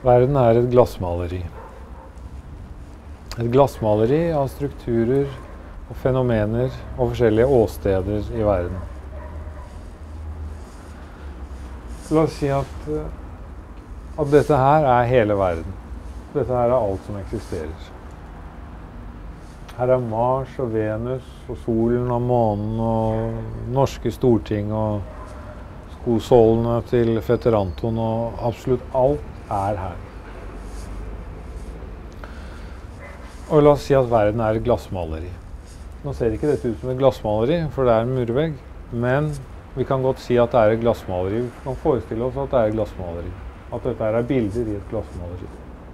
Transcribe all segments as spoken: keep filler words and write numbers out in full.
Verden er et glassmaleri. Et glassmaleri av strukturer og fenomener og forskjellige åsteder i verden. La oss si at, at dette her er hele verden. Dette her er alt som eksisterer. Her er Mars og Venus og solen og månen og norske storting og skosålene til fetter Anton og absolutt alt er her. Og la oss si at verden er et glassmaleri. Nå ser ikke dette ut som et glassmaleri, for det er en murvegg, men vi kan godt si at det er et glassmaleri. Vi kan forestille oss at det er et glassmaleri. At dette er bilder i et glassmaleri.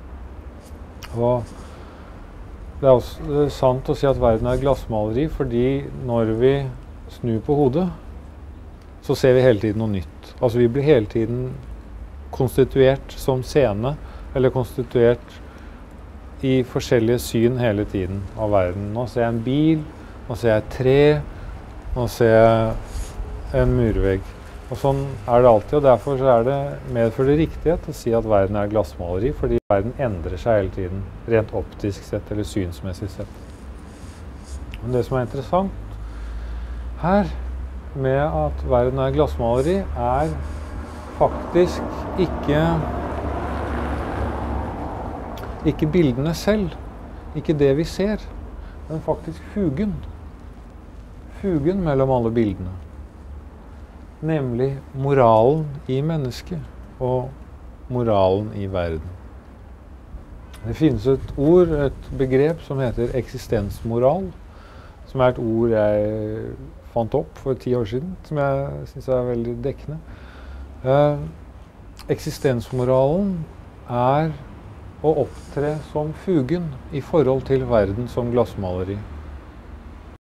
Og det er også sant å si at verden er et glassmaleri, fordi når vi snur på hodet, så ser vi hele tiden noe nytt. Altså vi blir hele tiden konstituert som scene, eller konstituert i forskjellige syn hele tiden av verden. Nå ser jeg en bil, nå ser jeg et tre, nå ser jeg en murvegg. Og sånn er det alltid, og derfor så er det medfører det riktighet å si at verden er glassmaleri, fordi verden endrer seg hele tiden, rent optisk sett eller synsmessig sett. Men det som er interessant her, med at verden er glassmaleri, er faktisk ikke ikke bildene selv, ikke det vi ser, men faktisk fugen. Fugen mellom alle bildene. Nemlig moralen i mennesket og moralen i verden. Det finnes et ord, et begrep som heter eksistensmoral, som er et ord jeg fant opp for ti år siden, som jeg synes er veldig dekkende. Eh, eksistensmoralen er å opptre som fugen i forhold til verden som glassmaleri.